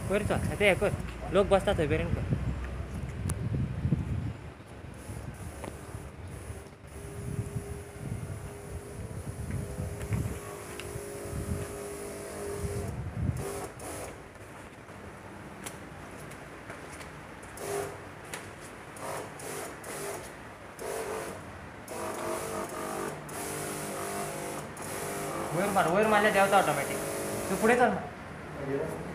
कर चल ते कर लोक बसतात थंय बेरेन कर वयर मारल्या देवता ऑटोमॅटिक तू पुढे चल ना